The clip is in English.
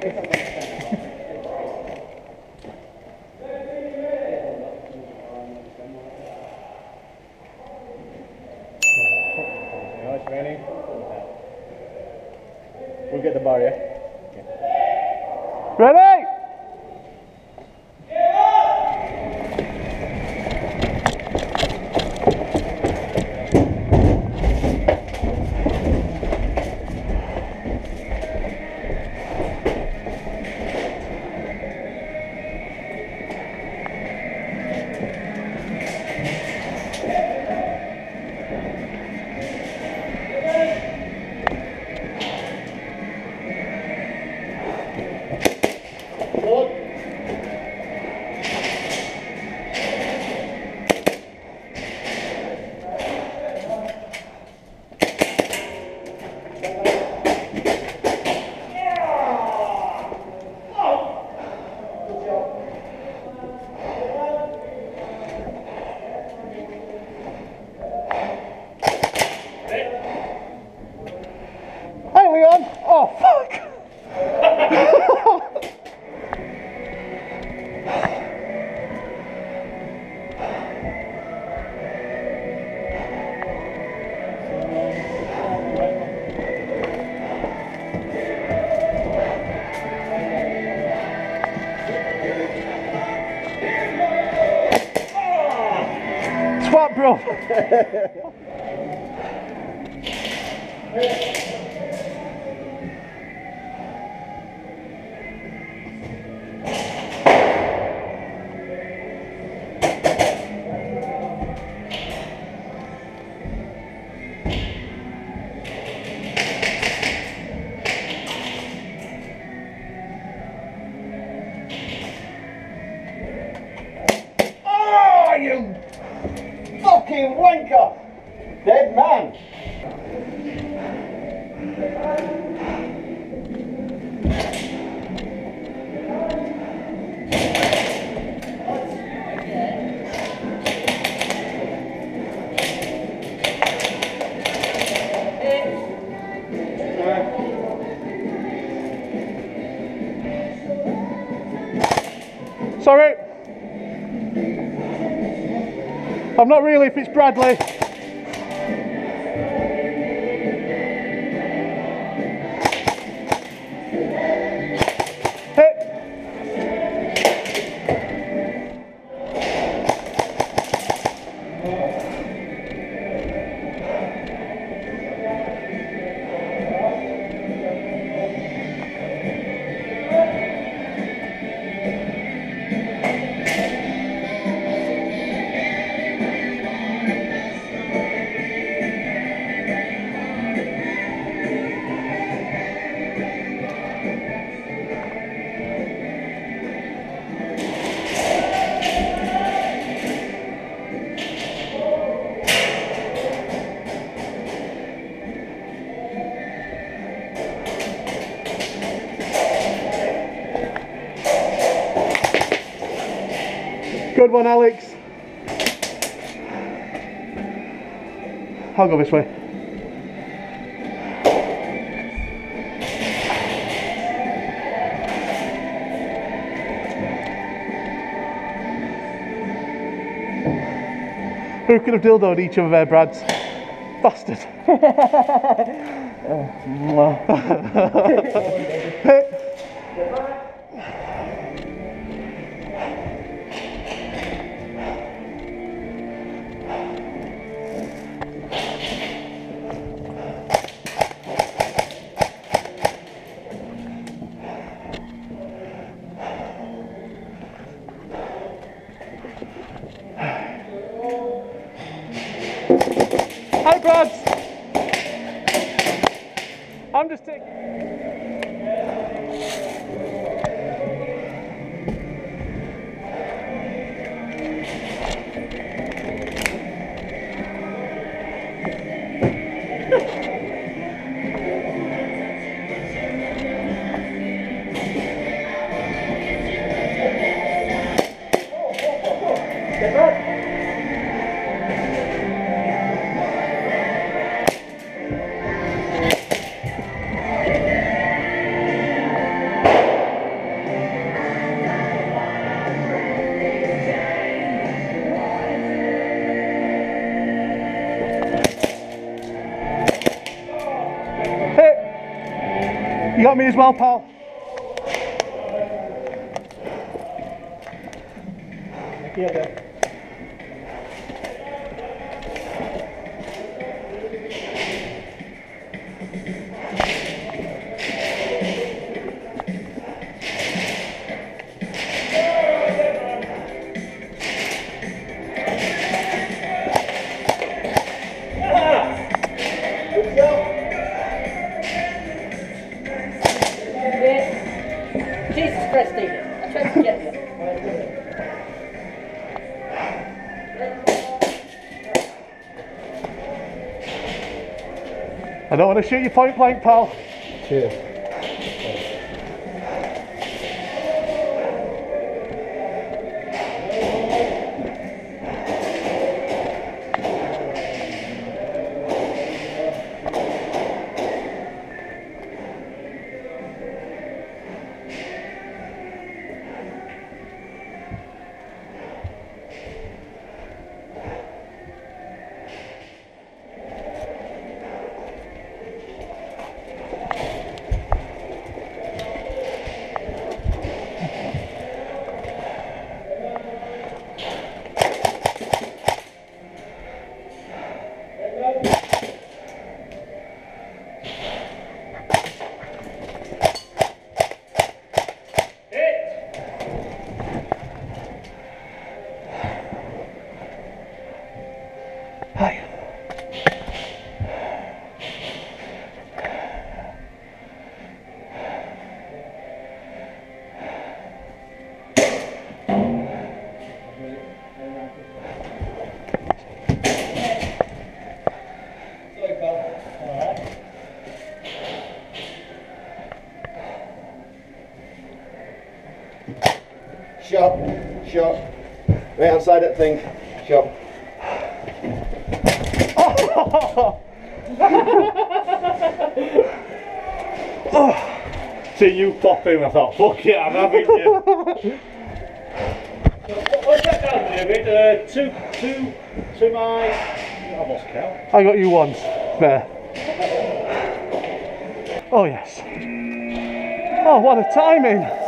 Nice, Rennie. We'll get the bar, yeah? Ready? Hey Leon! Oh fuck! Swap, bro. Oh, you fucking wanker! Dead man! Sorry. I'm not really if it's Bradley. Hit. Good one, Alex. I'll go this way. Who could have dildoed each of their Brads? Bastard. Hi, Brads. I'm just taking. You got me as well, pal. Thank you again. Jesus Christ, David. I tried to get you. I don't want to shoot you point blank, pal. Cheers. Hi. Shot. Shot. Right outside that thing. Shot. See you pop in, I thought, fuck it, I'm having you. What's that down, David? To my... I've lost count. I got you once. There. Oh, yes. Oh, what a timing.